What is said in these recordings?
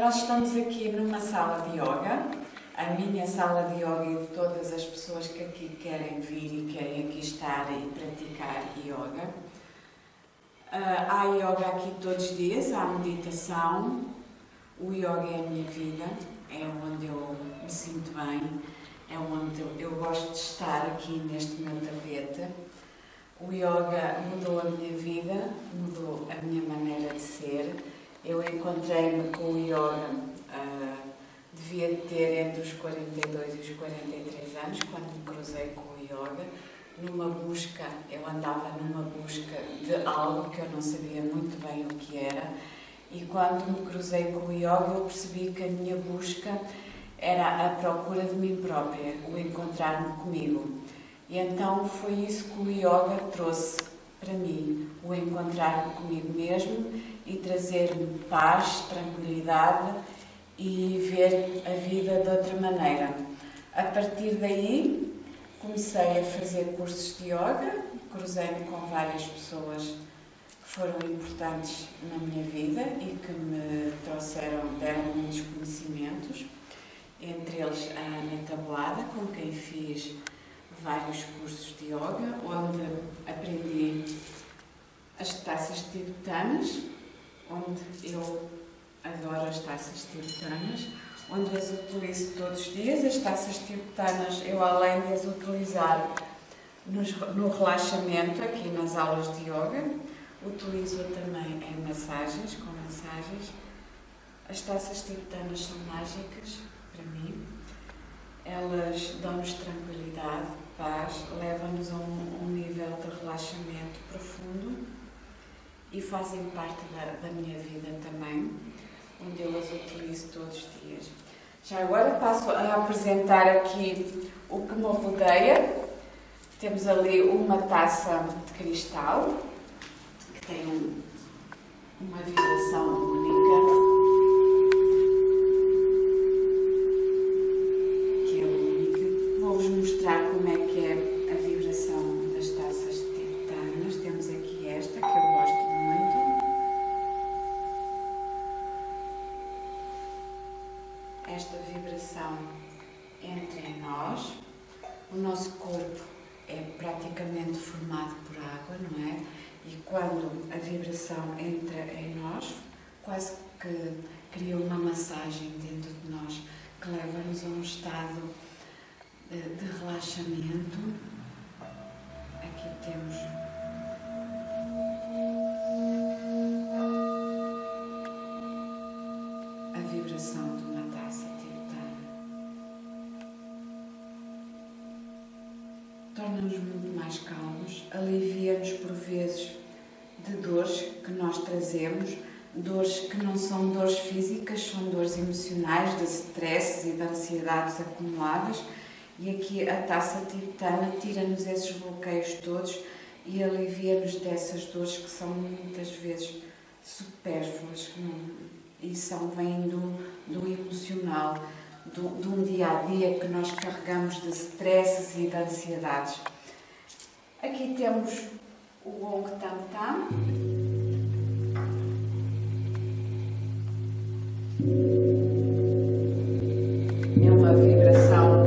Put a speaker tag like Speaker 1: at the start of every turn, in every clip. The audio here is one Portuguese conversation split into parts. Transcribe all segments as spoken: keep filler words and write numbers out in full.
Speaker 1: nós estamos aqui numa sala de yoga, a minha sala de yoga e de todas as pessoas que aqui querem vir e querem aqui estar e praticar yoga. Uh, há yoga aqui todos os dias, há meditação, o yoga é a minha vida, é onde eu me sinto bem, é onde eu, eu gosto de estar aqui neste meu tapete. O yoga mudou a minha vida, mudou a minha maneira de ser. Eu encontrei-me com o yoga, uh, devia ter entre os quarenta e dois e os quarenta e três anos, quando me cruzei com o yoga, numa busca, eu andava numa busca de algo que eu não sabia muito bem o que era, e quando me cruzei com o yoga eu percebi que a minha busca era a procura de mim própria, o encontrar-me comigo. E então foi isso que o yoga trouxe para mim, o encontrar-me comigo mesmo e trazer-me paz, tranquilidade e ver a vida de outra maneira. A partir daí comecei a fazer cursos de yoga, cruzei-me com várias pessoas que foram importantes na minha vida e que me trouxeram, deram muitos conhecimentos, entre eles a Ana Taboada, com quem fiz vários cursos de yoga, onde aprendi as taças tibetanas, onde eu adoro as taças tibetanas, onde as utilizo todos os dias. As taças tibetanas, eu além de as utilizar nos, no relaxamento, aqui nas aulas de yoga, utilizo também em massagens, com massagens. As taças tibetanas são mágicas para mim. Elas dão-nos tranquilidade, paz, levam-nos a um, um nível de relaxamento profundo e fazem parte da, da minha vida também, onde eu as utilizo todos os dias. Já agora passo a apresentar aqui o que me rodeia. Temos ali uma taça de cristal, que tem um, uma vibração única. Mostrar como é que é a vibração das taças tibetanas. Temos aqui esta, que eu gosto muito. Esta vibração entra em nós. O nosso corpo é praticamente formado por água, não é? E quando a vibração entra em nós, quase que cria uma massagem dentro de nós, que leva-nos a um estado de relaxamento. Aqui temos a vibração de uma taça tibetana. Torna-nos muito mais calmos, alivia-nos por vezes de dores que nós trazemos, dores que não são dores físicas, são dores emocionais, de stress e de ansiedades acumuladas. E aqui a taça tibetana tira-nos esses bloqueios todos e alivia-nos dessas dores que são muitas vezes supérfluas e são, vêm do, do emocional, do, de um dia-a-dia que nós carregamos de stresses e de ansiedades. Aqui temos o Gong Tam Tam. É uma vibração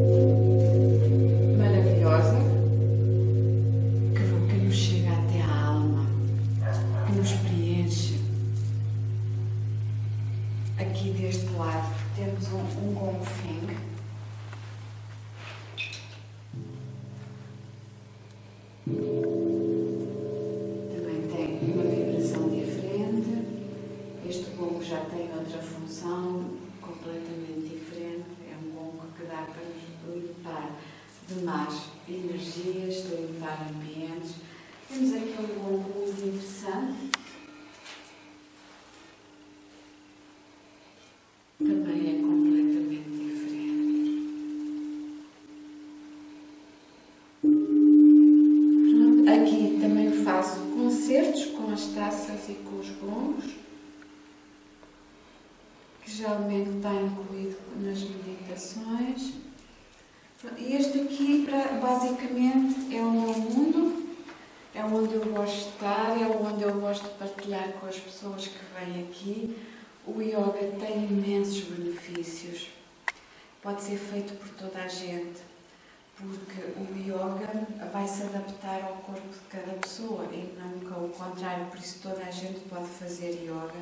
Speaker 1: e com os gongos, que geralmente está incluído nas meditações. E este aqui, basicamente, é o meu mundo, é onde eu gosto de estar, é onde eu gosto de partilhar com as pessoas que vêm aqui O yoga tem imensos benefícios. Pode ser feito por toda a gente, porque o yoga vai se adaptar ao corpo de cada pessoa e nunca o contrário, por isso toda a gente pode fazer yoga.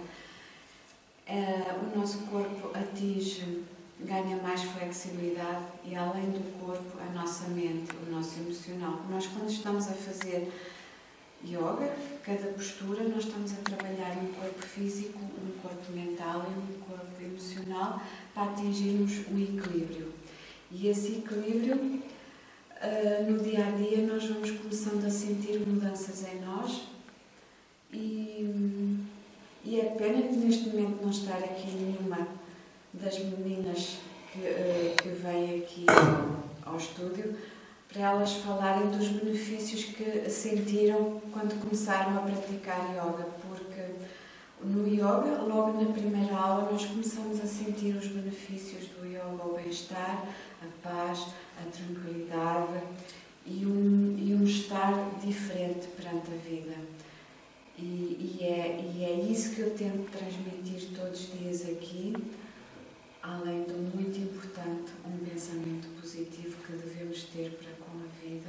Speaker 1: O nosso corpo atinge, ganha mais flexibilidade e além do corpo, a nossa mente, o nosso emocional. Nós quando estamos a fazer yoga, cada postura, nós estamos a trabalhar um corpo físico, um corpo mental e um corpo emocional para atingirmos um equilíbrio. E esse equilíbrio, uh, no dia a dia, nós vamos começando a sentir mudanças em nós e, e é pena que neste momento não estar aqui nenhuma das meninas que, uh, que vêm aqui ao, ao estúdio, para elas falarem dos benefícios que sentiram quando começaram a praticar yoga, porque no yoga, logo na primeira aula, nós começamos a sentir os benefícios do yoga, o bem-estar, a paz, a tranquilidade e um, e um estar diferente perante a vida. E, e, é, e é isso que eu tento transmitir todos os dias aqui, além do muito importante, um pensamento positivo que devemos ter para com a vida,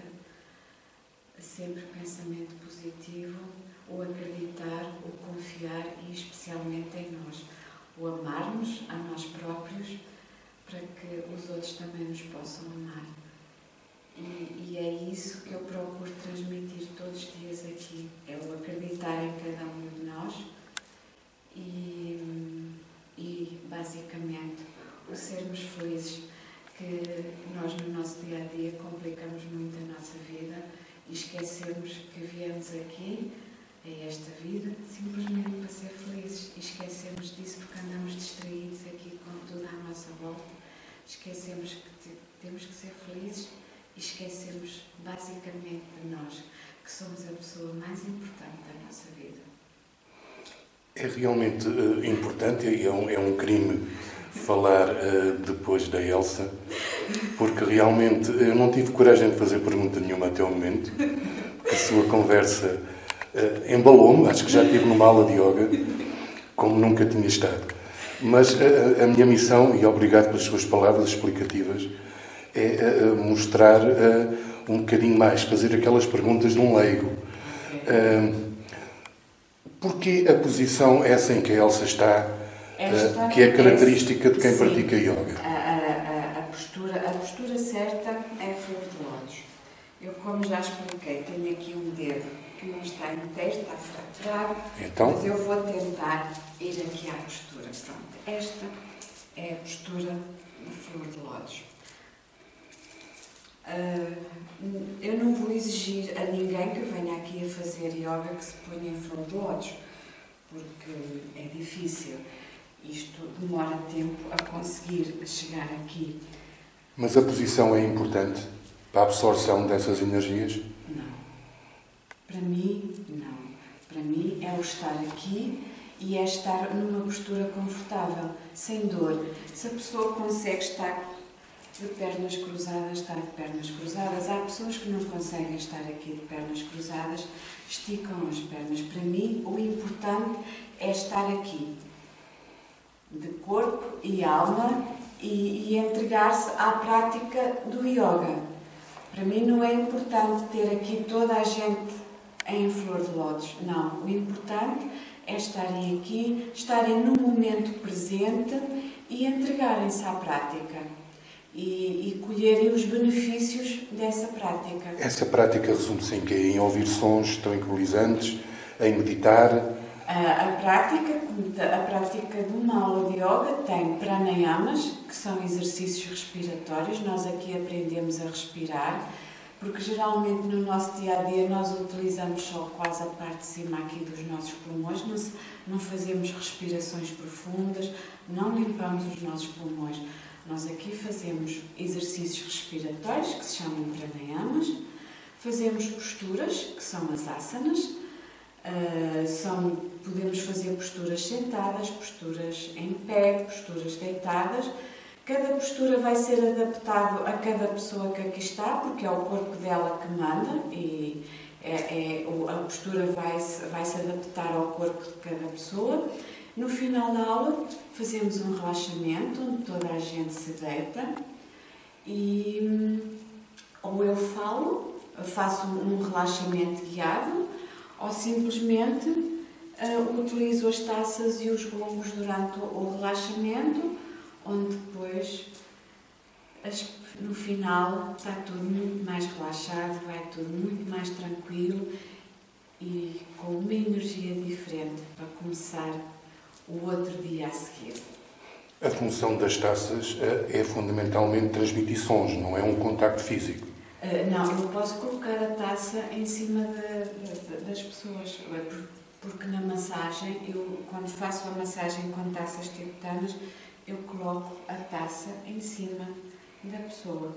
Speaker 1: sempre pensamento positivo, o acreditar, o confiar e especialmente em nós, o amarmos a nós próprios para que os outros também nos possam amar. E, e é isso que eu procuro transmitir todos os dias aqui, é o acreditar em cada um de nós e, e basicamente, o sermos felizes, que nós no nosso dia-a-dia complicamos muito a nossa vida e esquecemos que viemos aqui, a esta vida, simplesmente para ser felizes e esquecemos disso porque andamos distraídos aqui com tudo à nossa volta. Esquecemos que temos que ser felizes e esquecemos basicamente de nós, que somos a pessoa mais importante da nossa vida.
Speaker 2: É realmente uh, importante e é um, é um crime falar uh, depois da Elsa, porque realmente eu não tive coragem de fazer pergunta nenhuma até o momento, porque a sua conversa uh, embalou-me, acho que já estive numa aula de yoga, como nunca tinha estado. Mas uh, a minha missão, e obrigado pelas suas palavras explicativas, é uh, mostrar uh, um bocadinho mais, fazer aquelas perguntas de um leigo. Uh, Porquê a posição essa em que a Elsa está, Esta, que é característica de quem sim, pratica yoga?
Speaker 1: A, a, a, postura, a postura certa é flor de lótus. Eu, como já expliquei, tenho aqui um dedo que não está inteiro, está fraturado, então, mas eu vou tentar ir aqui à postura. Pronto, esta é a postura de flor de lótus. Uh, eu não vou exigir a ninguém que venha aqui a fazer yoga que se ponha em flor de lótus, porque é difícil. Isto demora tempo a conseguir chegar aqui.
Speaker 2: Mas a posição é importante para a absorção dessas energias?
Speaker 1: Não. Para mim, não. Para mim é o estar aqui e é estar numa postura confortável, sem dor. Se a pessoa consegue estar de pernas cruzadas, está de pernas cruzadas. Há pessoas que não conseguem estar aqui de pernas cruzadas, esticam as pernas. Para mim, o importante é estar aqui, de corpo e alma, e, e entregar-se à prática do yoga. Para mim não é importante ter aqui toda a gente em flor de lótus. Não, o importante é estarem aqui, estarem no momento presente e entregarem-se à prática. E, e colherem os benefícios dessa prática.
Speaker 2: Essa prática resume-se em quê? Em ouvir sons tranquilizantes, em meditar?
Speaker 1: A, a, prática, a prática de uma aula de yoga tem pranayamas, que são exercícios respiratórios. Nós aqui aprendemos a respirar, porque geralmente no nosso dia-a-dia nós utilizamos só quase a parte de cima aqui dos nossos pulmões, não, se, não fazemos respirações profundas, não limpamos os nossos pulmões. Nós aqui fazemos exercícios respiratórios, que se chamam pranayamas, fazemos posturas, que são as asanas, uh, são, podemos fazer posturas sentadas, posturas em pé, posturas deitadas. Cada postura vai ser adaptada a cada pessoa que aqui está, porque é o corpo dela que manda e é, é, a postura vai-se vai-se adaptar ao corpo de cada pessoa. No final da aula, fazemos um relaxamento, onde toda a gente se deita e ou eu falo, faço um relaxamento guiado, ou simplesmente uh, utilizo as taças e os gongos durante o relaxamento, onde depois, as, no final, está tudo muito mais relaxado, vai tudo muito mais tranquilo e com uma energia diferente para começar o outro dia a seguir.
Speaker 2: A função das taças é fundamentalmente transmitir sons, não é um contacto físico.
Speaker 1: Uh, não, eu posso colocar a taça em cima de, de, das pessoas, porque na massagem, eu, quando faço a massagem com taças tibetanas, eu coloco a taça em cima da pessoa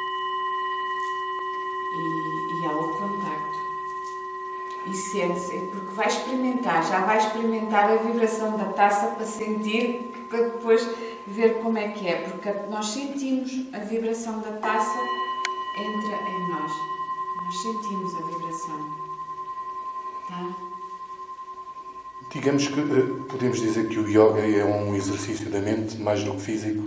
Speaker 1: e, e há o contacto. E sente-se, porque vai experimentar, já vai experimentar a vibração da taça para sentir, para depois ver como é que é, porque nós sentimos a vibração da taça, entra em nós, nós sentimos a vibração, tá?
Speaker 2: Digamos que podemos dizer que o yoga é um exercício da mente mais do que físico?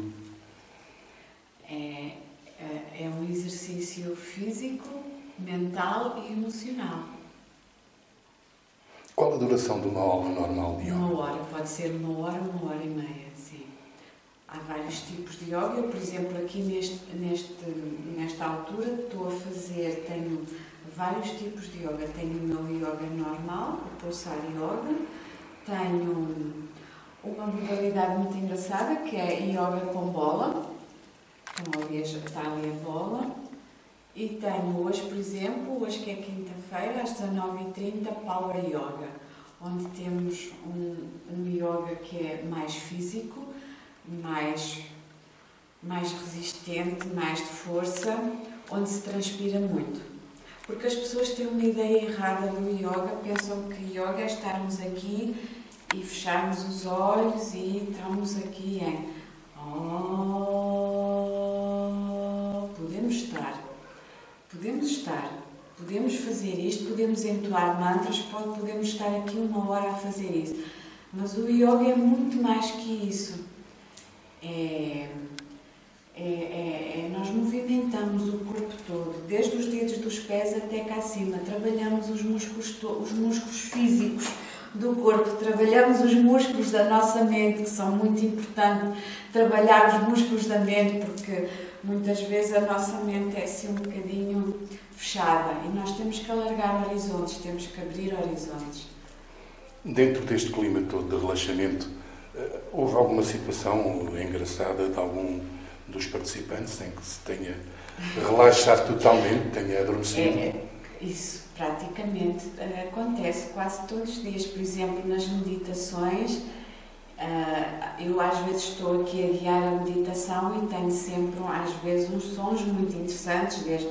Speaker 1: É, é, é um exercício físico, mental e emocional.
Speaker 2: Qual a duração de uma aula normal de yoga?
Speaker 1: Uma hora, pode ser uma hora, uma hora e meia, sim. Há vários tipos de yoga. Eu, por exemplo, aqui neste, neste, nesta altura estou a fazer, tenho vários tipos de yoga. Tenho o meu yoga normal, o pulsar yoga. Tenho uma modalidade muito engraçada que é yoga com bola. Então, ali está ali a bola. E tenho hoje, por exemplo, hoje que é quinta-feira, às dezanove e trinta, Power Yoga, onde temos um, um yoga que é mais físico, mais, mais resistente, mais de força, onde se transpira muito. Porque as pessoas têm uma ideia errada do yoga, pensam que yoga é estarmos aqui e fecharmos os olhos e entramos aqui em oh, podemos estar. Podemos estar, podemos fazer isto, podemos entoar mantras, podemos estar aqui uma hora a fazer isso. Mas o yoga é muito mais que isso. É, é, é, é, nós movimentamos o corpo todo, desde os dedos dos pés até cá acima. Trabalhamos os músculos, os músculos físicos do corpo, trabalhamos os músculos da nossa mente, que são muito importantes. Trabalhar os músculos da mente, porque muitas vezes a nossa mente é assim um bocadinho fechada e nós temos que alargar horizontes, temos que abrir horizontes.
Speaker 2: Dentro deste clima todo de relaxamento, houve alguma situação engraçada de algum dos participantes em que se tenha relaxado totalmente, tenha adormecido?
Speaker 1: É, isso praticamente acontece quase todos os dias. Por exemplo, nas meditações, eu às vezes estou aqui a guiar a meditação e tenho sempre, às vezes, uns sons muito interessantes, desde...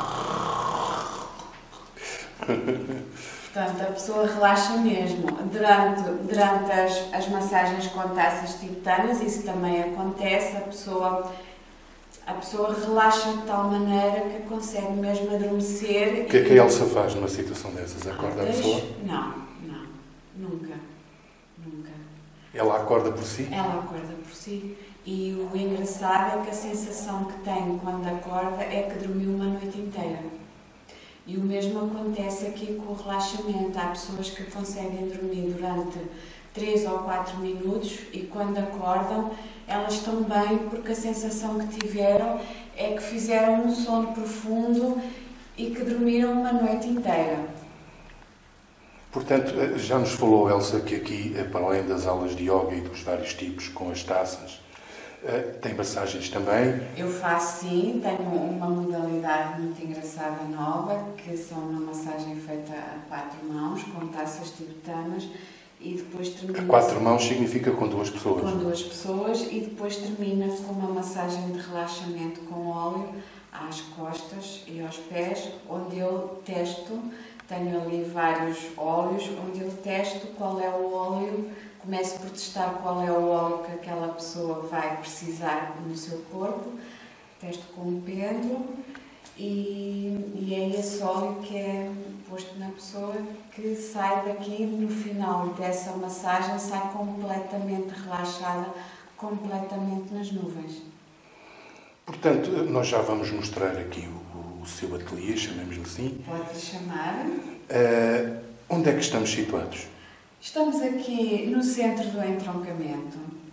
Speaker 1: Portanto, a pessoa relaxa mesmo. Durante, durante as, as massagens com taças tibetanas, isso também acontece, a pessoa, a pessoa relaxa de tal maneira que consegue mesmo adormecer.
Speaker 2: O que é que a Elsa faz numa situação dessas? Acorda
Speaker 1: ah,
Speaker 2: a pessoa?
Speaker 1: Não, não, nunca, nunca.
Speaker 2: Ela acorda por si?
Speaker 1: Ela acorda por si. E o engraçado é que a sensação que tem quando acorda é que dormiu uma noite inteira. E o mesmo acontece aqui com o relaxamento. Há pessoas que conseguem dormir durante três ou quatro minutos e quando acordam, elas estão bem porque a sensação que tiveram é que fizeram um sono profundo e que dormiram uma noite inteira.
Speaker 2: Portanto, já nos falou, Elsa, que aqui, para além das aulas de yoga e dos vários tipos com as taças, tem massagens também?
Speaker 1: Eu faço, sim. Tenho uma modalidade muito engraçada nova, que são uma massagem feita a quatro mãos, com taças tibetanas, e depois termina...
Speaker 2: A quatro mãos significa com duas pessoas?
Speaker 1: Com duas pessoas, e depois termina-se com uma massagem de relaxamento com óleo às costas e aos pés, onde eu testo, tenho ali vários óleos, onde eu testo qual é o óleo. Começo por testar qual é o óleo que aquela pessoa vai precisar no seu corpo, testo com um pêndulo e, e é esse óleo que é posto na pessoa que sai daqui, no final dessa massagem, sai completamente relaxada, completamente nas nuvens.
Speaker 2: Portanto, nós já vamos mostrar aqui o, o seu ateliê, chamemos-lhe assim.
Speaker 1: Pode chamar.
Speaker 2: Uh, onde é que estamos situados?
Speaker 1: Estamos aqui no centro do entroncamento,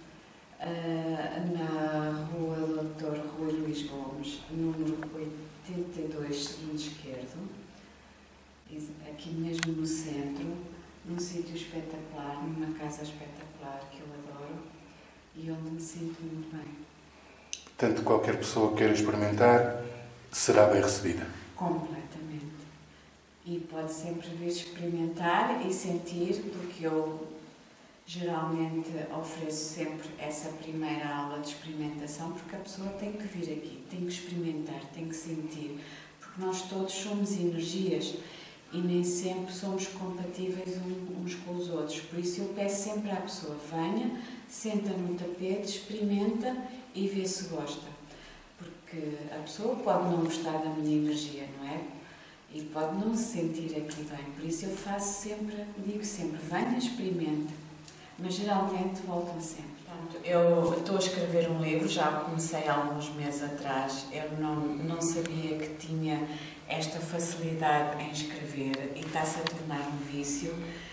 Speaker 1: uh, na rua doutor Rui Luís Gomes, número oitenta e dois, segundo esquerdo, aqui mesmo no centro, num sítio espetacular, numa casa espetacular que eu adoro e onde me sinto muito bem.
Speaker 2: Portanto, qualquer pessoa que queira experimentar será bem recebida.
Speaker 1: Completamente. E pode sempre vir experimentar e sentir, porque eu geralmente ofereço sempre essa primeira aula de experimentação, porque a pessoa tem que vir aqui, tem que experimentar, tem que sentir, porque nós todos somos energias e nem sempre somos compatíveis uns com os outros. Por isso eu peço sempre à pessoa, venha, senta no tapete, experimenta e vê se gosta. Porque a pessoa pode não gostar da minha energia, não é? E pode não se sentir aqui bem. Por isso eu faço sempre, digo sempre, venha, experimente. Mas geralmente voltam sempre. Portanto, eu estou a escrever um livro, já comecei há alguns meses atrás. Eu não, não sabia que tinha esta facilidade em escrever e está-se a tornar um vício.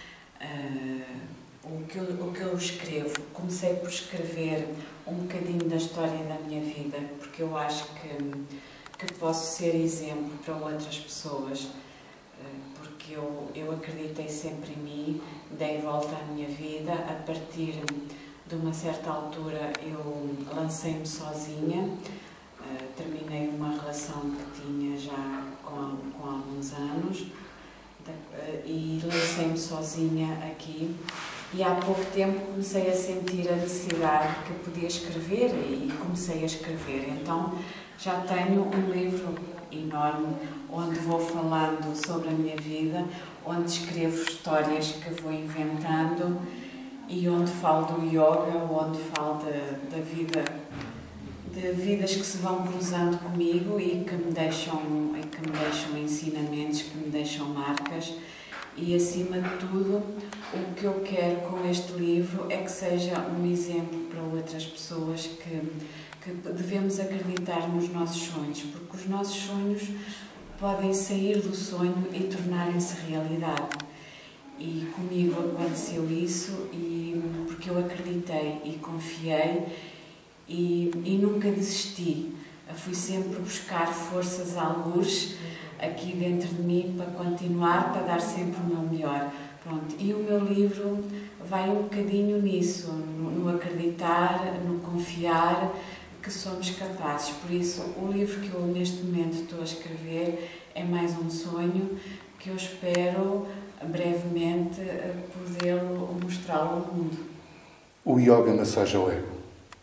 Speaker 1: Uh, o, que eu, o que eu escrevo, comecei por escrever um bocadinho da história da minha vida, porque eu acho que, que posso ser exemplo para outras pessoas, uh, porque eu, eu acreditei sempre em mim, dei volta à minha vida, a partir de uma certa altura eu lancei-me sozinha. Uh, terminei uma relação que tinha já com, com alguns anos de, uh, e lancei-me sozinha aqui e há pouco tempo comecei a sentir a necessidade que podia escrever e comecei a escrever. Então já tenho um livro enorme onde vou falando sobre a minha vida, onde escrevo histórias que vou inventando e onde falo do yoga, onde falo da, da vida de vidas que se vão cruzando comigo e que me deixam, e que me deixam ensinamentos, que me deixam marcas. E, acima de tudo, o que eu quero com este livro é que seja um exemplo para outras pessoas que, que devemos acreditar nos nossos sonhos, porque os nossos sonhos podem sair do sonho e tornarem-se realidade. E comigo aconteceu isso, e, porque eu acreditei e confiei e, e nunca desisti. Eu fui sempre buscar forças algures aqui dentro de mim para continuar, para dar sempre o meu melhor. Pronto. E o meu livro vai um bocadinho nisso, no, no acreditar, no confiar que somos capazes. Por isso, o livro que eu neste momento estou a escrever é mais um sonho que eu espero brevemente poder-lo mostrá-lo ao mundo.
Speaker 2: O yoga massaja o ego?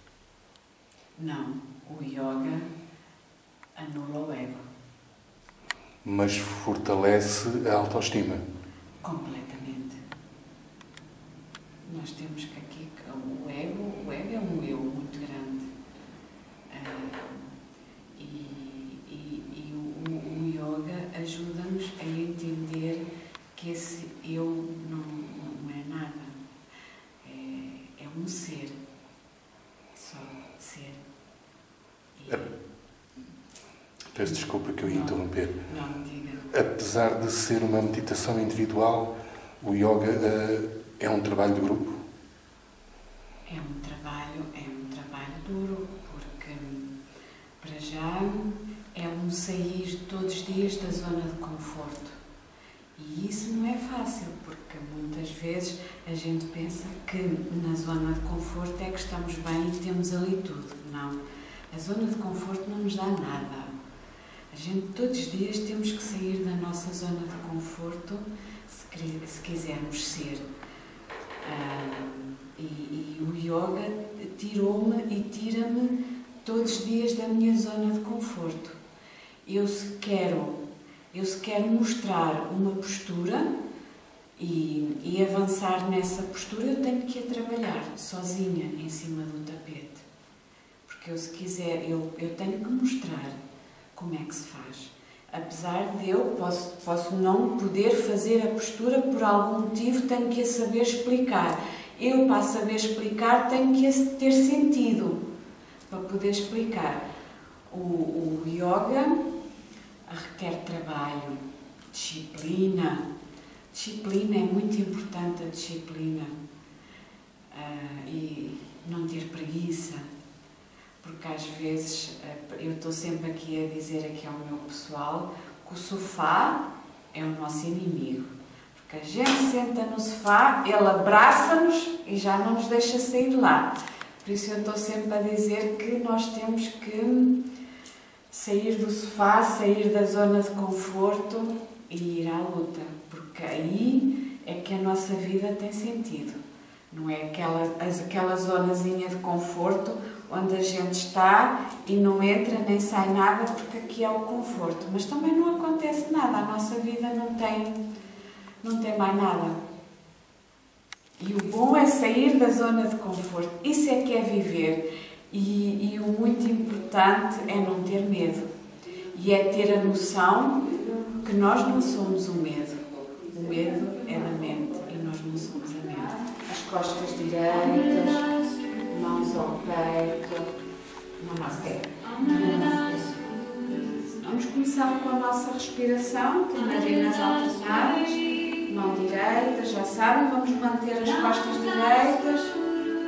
Speaker 1: Não, o yoga anula o ego.
Speaker 2: Mas fortalece a autoestima?
Speaker 1: Completamente. Nós temos que aqui, o ego, o ego é um eu muito grande. Uh, e e, e o, o yoga ajuda-nos a entender que esse eu não, não é nada. É, é um ser. Só ser. E...
Speaker 2: Peço desculpa que eu ia interromper.
Speaker 1: Não, diga.
Speaker 2: Apesar de ser uma meditação individual, o yoga uh, é um trabalho de grupo?
Speaker 1: É um trabalho, é um trabalho duro, porque para já é um sair todos os dias da zona de conforto. E isso não é fácil, porque muitas vezes a gente pensa que na zona de conforto é que estamos bem e temos ali tudo. Não. A zona de conforto não nos dá nada. A gente todos os dias temos que sair da nossa zona de conforto se, se quisermos ser. Ah, e, e o yoga tirou-me e tira-me todos os dias da minha zona de conforto. Eu se quero, eu se quero mostrar uma postura e, e avançar nessa postura, eu tenho que ir trabalhar sozinha em cima do tapete. Porque eu se quiser, eu, eu tenho que mostrar como é que se faz. Apesar de eu posso, posso não poder fazer a postura por algum motivo, tenho que a saber explicar. Eu, para saber explicar, tenho que a ter sentido para poder explicar. O, o yoga requer trabalho, disciplina. Disciplina é muito importante, a disciplina. Uh, e não ter preguiça. Porque às vezes, eu estou sempre aqui a dizer aqui ao meu pessoal que o sofá é o nosso inimigo. Porque a gente senta no sofá, ele abraça-nos e já não nos deixa sair lá. Por isso eu estou sempre a dizer que nós temos que sair do sofá, sair da zona de conforto e ir à luta. Porque aí é que a nossa vida tem sentido. Não é aquela, aquela zonazinha de conforto onde a gente está e não entra nem sai nada porque aqui é o conforto. Mas também não acontece nada, a nossa vida não tem, não tem mais nada. E o bom é sair da zona de conforto. Isso é que é viver. E, e o muito importante é não ter medo. E é ter a noção que nós não somos o medo. O medo é na mente e nós não somos a mente. As costas direitas, mãos ao peito, namastê. Vamos começar com a nossa respiração, com narinas alternadas, mão direita, já sabem, vamos manter as costas direitas.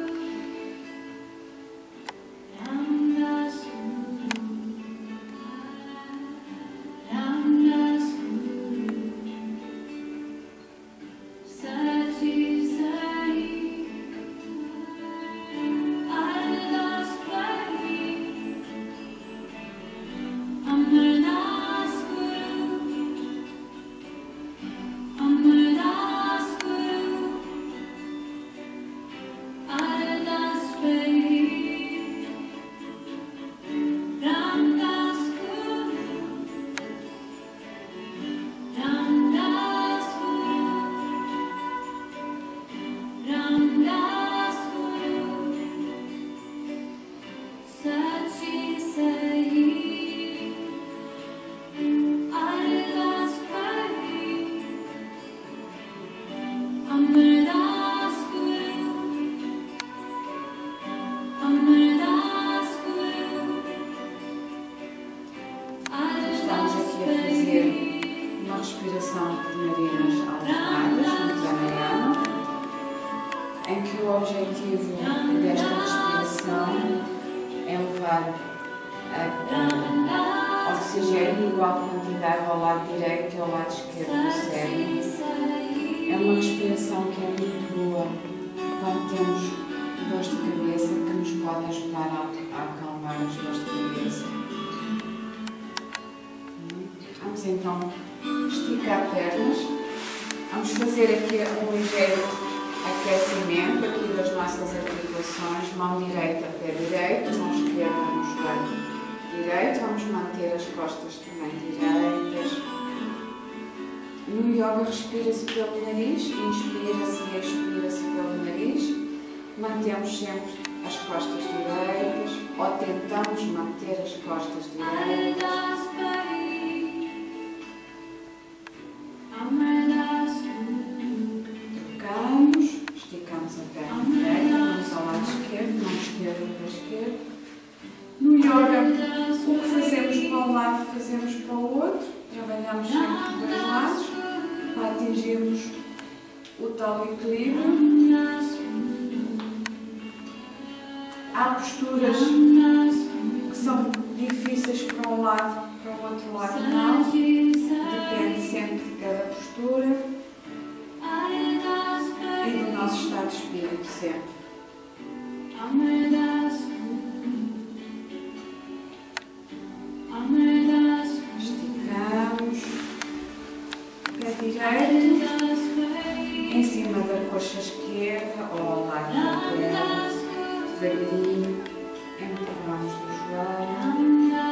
Speaker 1: Então, esticar pernas. Vamos fazer aqui um ligeiro aquecimento aqui das nossas articulações. Mão direita, pé direito, mão esquerda no joelho direito. Vamos manter as costas também direitas. No yoga respira-se pelo nariz, inspira-se e expira-se pelo nariz. Mantemos sempre as costas direitas, ou tentamos manter as costas direitas. Tocamos, esticamos a perna direita, vamos ao lado esquerdo, mão esquerda para a esquerda. No yoga, o que fazemos para um lado, fazemos para o outro. Trabalhamos sempre dos dois lados para atingirmos o tal equilíbrio. Há posturas que são difíceis para um lado, para o outro lado não. Depende sempre de cada postura e do nosso estado de espírito sempre. Esticamos pé direito em cima da coxa esquerda ou ao lado da perna. Devagarinho empurramos o joelho.